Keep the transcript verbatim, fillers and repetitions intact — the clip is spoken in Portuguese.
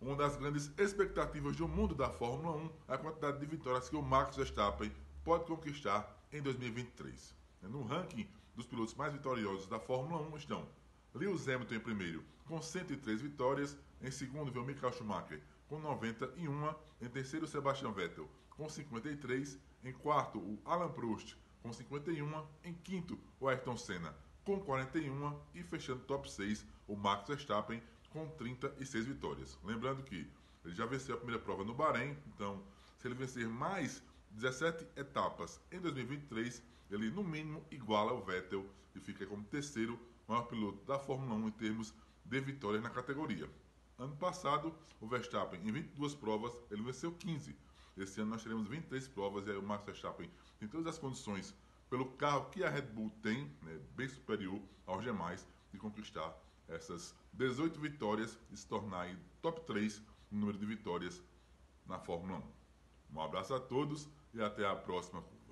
Uma das grandes expectativas do mundo da Fórmula um é a quantidade de vitórias que o Max Verstappen pode conquistar em dois mil e vinte e três. No ranking dos pilotos mais vitoriosos da Fórmula um estão Lewis Hamilton em primeiro, com cento e três vitórias. Em segundo, vem o Michael Schumacher, com noventa e um. Em terceiro, Sebastian Vettel, com cinquenta e três. Em quarto, o Alan Prost, com cinquenta e um. Em quinto, o Ayrton Senna, com quarenta e um. E fechando o top seis, o Max Verstappen, com trinta e seis vitórias. Lembrando que ele já venceu a primeira prova no Bahrein, então se ele vencer mais dezessete etapas em dois mil e vinte e três, ele no mínimo iguala o Vettel e fica como terceiro maior piloto da Fórmula um em termos de vitórias na categoria. Ano passado, o Verstappen, em vinte e duas provas, ele venceu quinze. Esse ano nós teremos vinte e três provas e aí o Max Verstappen tem todas as condições, pelo carro que a Red Bull tem, né, bem superior aos demais, de conquistar essas dezoito vitórias e se tornar em top três no número de vitórias na Fórmula um. Um abraço a todos e até a próxima